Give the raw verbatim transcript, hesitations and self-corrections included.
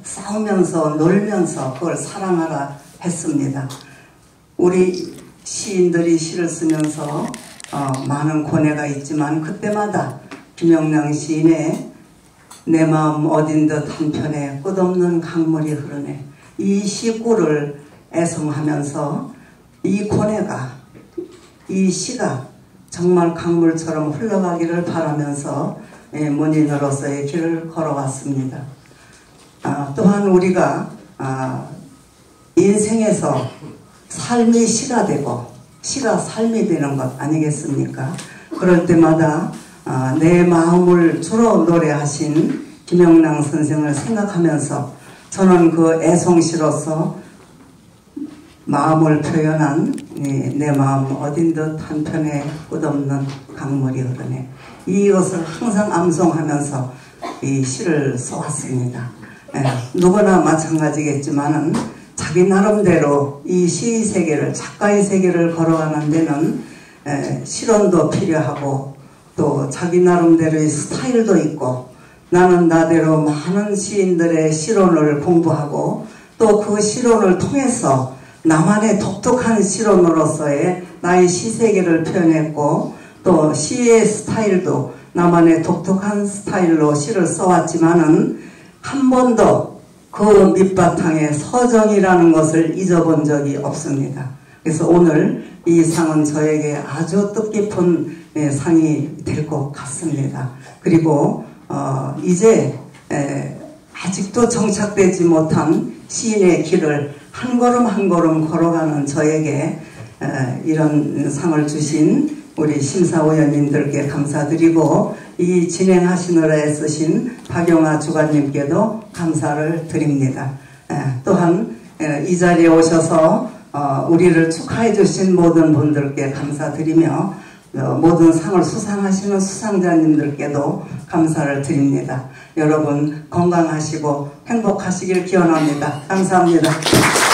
싸우면서 놀면서 그걸 사랑하라 했습니다. 우리 시인들이 시를 쓰면서 어, 많은 고뇌가 있지만 그때마다 김영랑 시인의 내 마음 어딘 듯 한편에 끝없는 강물이 흐르네, 이 시구를 애송하면서 이 고뇌가, 이 시가 정말 강물처럼 흘러가기를 바라면서 예, 문인으로서의 길을 걸어왔습니다. 아, 또한 우리가 아, 인생에서 삶이 시가 되고 시가 삶이 되는 것 아니겠습니까? 그럴 때마다 아, 내 마음을 주로 노래하신 김영랑 선생을 생각하면서 저는 그 애송시로서 마음을 표현한 내 마음 어딘 듯 한편에 끝없는 강물이 흐르네, 이것을 항상 암송하면서 이 시를 써왔습니다. 예, 누구나 마찬가지겠지만은 자기 나름대로 이 시 세계를, 작가의 세계를 걸어가는 데는 에, 실언도 필요하고 또 자기 나름대로의 스타일도 있고, 나는 나대로 많은 시인들의 시론을 공부하고 또 그 시론을 통해서 나만의 독특한 시론으로서의 나의 시 세계를 표현했고, 또 시의 스타일도 나만의 독특한 스타일로 시를 써왔지만은 한 번도 그 밑바탕에 서정이라는 것을 잊어본 적이 없습니다. 그래서 오늘 이 상은 저에게 아주 뜻깊은 상이 될 것 같습니다. 그리고 어 이제 에 아직도 정착되지 못한 시인의 길을 한 걸음 한 걸음 걸어가는 저에게 에 이런 상을 주신 우리 심사위원님들께 감사드리고, 이 진행하시느라 애쓰신 박용아 주관님께도 감사를 드립니다. 에, 또한 에, 이 자리에 오셔서 어, 우리를 축하해 주신 모든 분들께 감사드리며 어, 모든 상을 수상하시는 수상자님들께도 감사를 드립니다. 여러분 건강하시고 행복하시길 기원합니다. 감사합니다.